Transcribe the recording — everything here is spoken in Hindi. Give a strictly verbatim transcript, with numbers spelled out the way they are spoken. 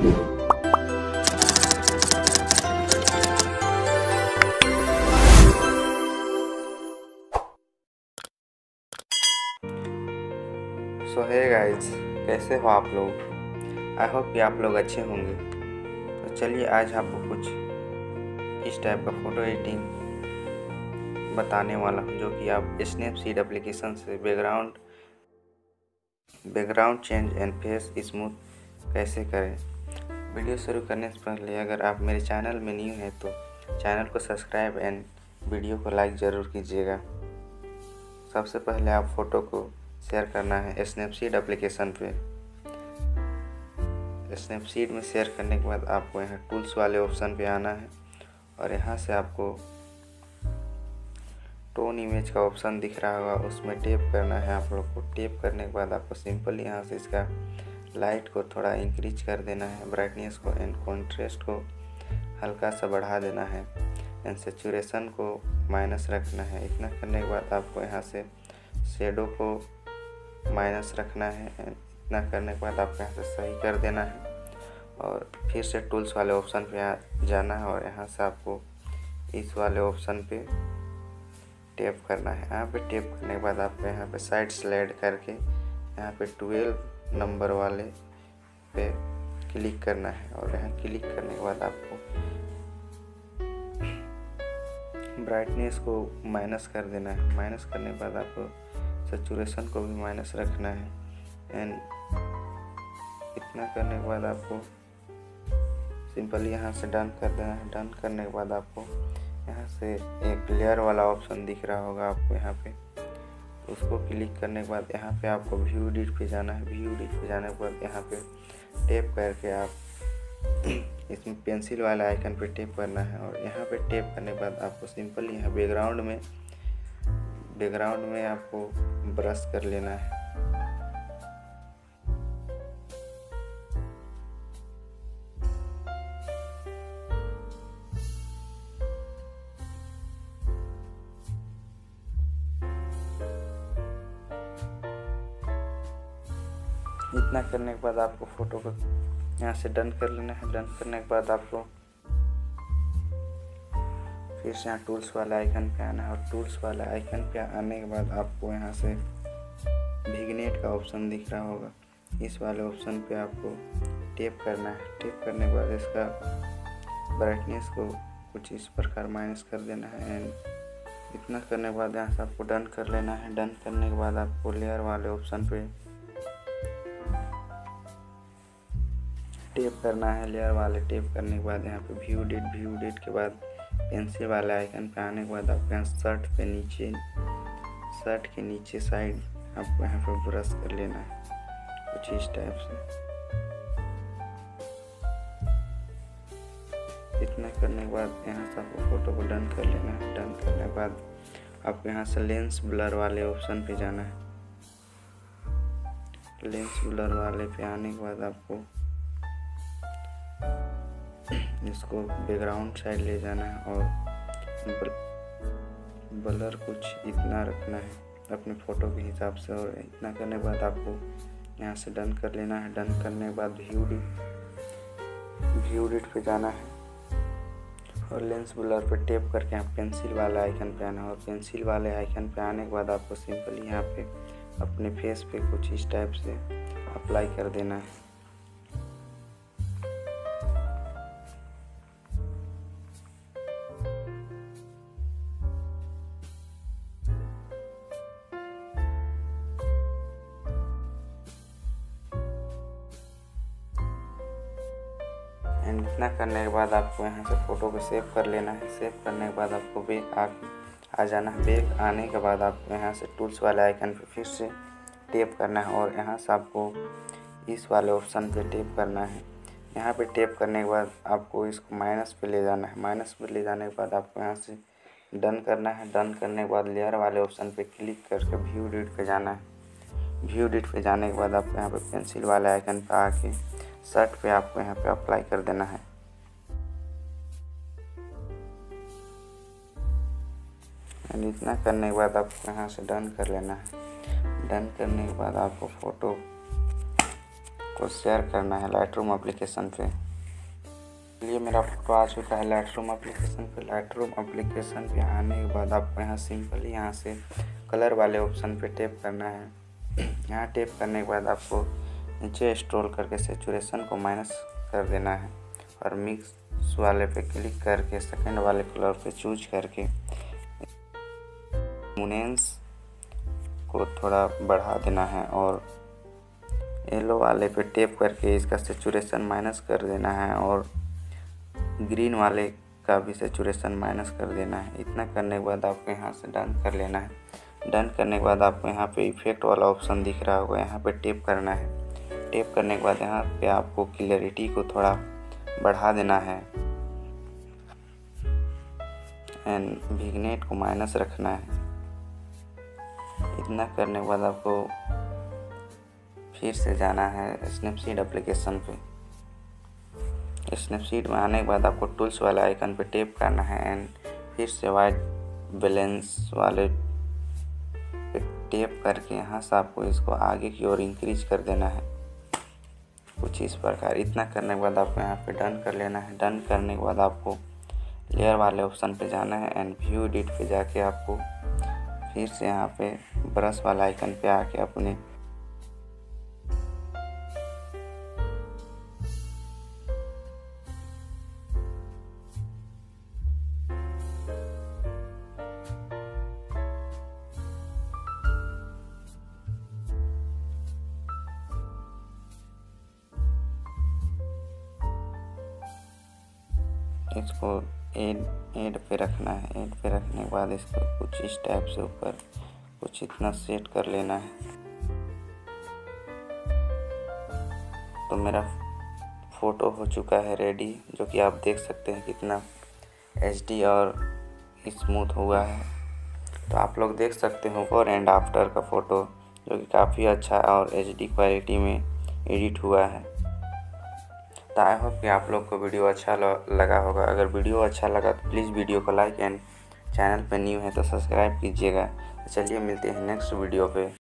सो हे गाइस, कैसे हो आप लोग। आई होप कि आप लोग अच्छे होंगे। तो चलिए आज आपको कुछ इस टाइप का फ़ोटो एडिटिंग बताने वाला हूँ, जो कि आप स्नैपसीड एप्लीकेशन से background background change and face smooth कैसे करें। वीडियो शुरू करने से पहले अगर आप मेरे चैनल में न्यू हैं तो चैनल को सब्सक्राइब एंड वीडियो को लाइक ज़रूर कीजिएगा। सबसे पहले आप फ़ोटो को शेयर करना है स्नैपसीड एप्लीकेशन पे। स्नैपसीड में शेयर करने के बाद आपको यहाँ टूल्स वाले ऑप्शन पे आना है और यहाँ से आपको टोन इमेज का ऑप्शन दिख रहा होगा, उसमें टैप करना है आप लोग को। टैप करने के बाद आपको सिंपली यहाँ से इसका लाइट को थोड़ा इंक्रीज कर देना है, ब्राइटनेस को एंड कॉन्ट्रास्ट को हल्का सा बढ़ा देना है एंड सैचुरेशन को माइनस रखना है। इतना करने के बाद आपको यहाँ से शेडो को माइनस रखना है। इतना करने के बाद आपको यहाँ से सही कर देना है और फिर से टूल्स वाले ऑप्शन पे जाना है और यहाँ से आपको इस वाले ऑप्शन पे टैप करना है। यहाँ पे टैप करने के बाद आपको यहाँ पे साइड स्लाइड करके यहाँ पे ट्वेल्व नंबर वाले पे क्लिक करना है और यहाँ क्लिक करने के बाद आपको ब्राइटनेस को माइनस कर देना है। माइनस करने के बाद आपको सैचुरेशन को भी माइनस रखना है एंड इतना करने के बाद आपको सिंपली यहाँ से डन कर देना है। डन करने के बाद आपको यहाँ से एक लेयर वाला ऑप्शन दिख रहा होगा आपको, यहाँ पे उसको क्लिक करने के बाद यहाँ पे आपको व्यू एडिट पे जाना है। व्यू एडिट पे जाने के बाद यहाँ पे टैप करके आप इसमें पेंसिल वाला आइकन पे टैप करना है और यहाँ पे टैप करने के बाद आपको सिंपली यहाँ बैकग्राउंड में बैकग्राउंड में आपको ब्रश कर लेना है। इतना करने के बाद आपको फ़ोटो को यहाँ से डन कर लेना है। डन करने के बाद आपको फिर से यहाँ टूल्स वाला आइकन पे आना है और टूल्स वाला आइकन पे आने के बाद आपको यहाँ से विग्नेट का ऑप्शन दिख रहा होगा, इस वाले ऑप्शन पे आपको टैप करना है। टैप करने के बाद इसका ब्राइटनेस को कुछ इस प्रकार माइनस कर देना है एंड इतना करने के बाद यहाँ से आपको डन कर लेना है। डन करने के बाद आपको लेयर वाले ऑप्शन पे टैप करना है। लेयर वाले टैप करने के बाद यहाँ पे व्यू एडिट व्यू एडिट के बाद पेंसिल वाले आइकन पे आने के बाद आपको यहाँ शर्ट पे नीचे शर्ट के नीचे साइड आपको यहाँ पे ब्रश कर लेना है कुछ इस टाइप से। इतना करने के बाद यहाँ से आपको फ़ोटो को डन कर लेना है। डन करने के बाद आपको यहाँ से लेंस ब्लर वाले ऑप्शन पे जाना है। लेंस ब्लर वाले पे आने के बाद आपको इसको बैकग्राउंड साइड ले जाना है और ब्लर कुछ इतना रखना है अपने फ़ोटो के हिसाब से। और इतना करने के बाद आपको यहाँ से डन कर लेना है। डन करने के बाद व्यू व्यू एडिट पे जाना है और लेंस ब्लर पे टैप करके यहाँ पेंसिल वाला आइकन पे आना है और पेंसिल वाले आइकन पे आने के बाद आपको सिंपली यहाँ पे अपने फेस पे कुछ इस टाइप से अप्लाई कर देना है। एंड इतना करने के बाद आपको यहाँ से फ़ोटो को सेव कर लेना है। सेव करने के बाद आपको बैक आ आ जाना है। बैक आने के बाद आपको यहाँ से टूल्स वाले आइकन पे फिर से टैप करना है और यहाँ से आपको इस वाले ऑप्शन पे टैप करना है। यहाँ पे टैप करने के बाद आपको इसको माइनस पे ले जाना है। माइनस पे ले जाने के बाद आपको यहाँ से डन करना है। डन करने के बाद लेयर वाले ऑप्शन पे क्लिक करके व्यू एडिट पे जाना है। व्यू एडिट पे जाने के बाद आपको यहाँ पे पेंसिल वाले आइकन पे आके शर्ट पे आपको यहाँ पे अप्लाई कर देना है। एंड इतना करने के बाद आपको यहाँ से डन कर लेना है। डन करने के बाद आपको फ़ोटो को शेयर करना है लाइट रूम एप्लीकेशन पे। चलिए मेरा फोटो आ चुका है लाइट रूम एप्लीकेशन पे। लाइट रूम एप्लीकेशन पे आने के बाद आपको यहाँ सिंपली यहाँ से कलर वाले ऑप्शन पे टैप करना है। यहाँ टैप करने के बाद आपको नीचे स्क्रॉल करके सैचुरेशन को माइनस कर देना है और मिक्स वाले पे क्लिक करके सेकंड वाले कलर पे चूज करके लुमिनेंस को थोड़ा बढ़ा देना है और येलो वाले पे टैप करके इसका सैचुरेशन माइनस कर देना है और ग्रीन वाले का भी सैचुरेशन माइनस कर देना है। इतना करने के बाद आपको यहाँ से डन कर लेना है। डन करने के बाद आपको यहाँ पे इफेक्ट वाला ऑप्शन दिख रहा होगा, यहाँ पे टैप करना है। टैप करने के बाद यहाँ पे आपको क्लियरिटी को थोड़ा बढ़ा देना है एंड विग्नेट को माइनस रखना है। इतना करने के बाद आपको फिर से जाना है स्नैपसीड एप्लीकेशन पे। स्नैपसीड में आने के बाद आपको टूल्स वाले आइकन पे टैप करना है एंड फिर से वाइट बैलेंस वाले पे टैप करके यहाँ से आपको इसको आगे की ओर इंक्रीज कर देना है कुछ इस प्रकार। इतना करने के बाद आपको यहाँ पे डन कर लेना है। डन करने के बाद आपको लेयर वाले ऑप्शन पे जाना है एंड व्यू एडिट पे जाके आपको फिर से यहाँ पे ब्रश वाला आइकन पे आके अपने इसको एड एड पे रखना है। एड पे रखने के बाद इसको कुछ इस टाइप से ऊपर कुछ इतना सेट कर लेना है। तो मेरा फ़ोटो हो चुका है रेडी, जो कि आप देख सकते हैं कितना एच डी और स्मूथ हुआ है। तो आप लोग देख सकते हो बिफोर एंड आफ्टर का फ़ोटो, जो कि काफ़ी अच्छा और एच डी क्वालिटी में एडिट हुआ है। तो आई होप कि आप लोग को वीडियो अच्छा लगा होगा। अगर वीडियो अच्छा लगा तो प्लीज़ वीडियो को लाइक एंड चैनल पर न्यू है तो सब्सक्राइब कीजिएगा। चलिए मिलते हैं नेक्स्ट वीडियो पे।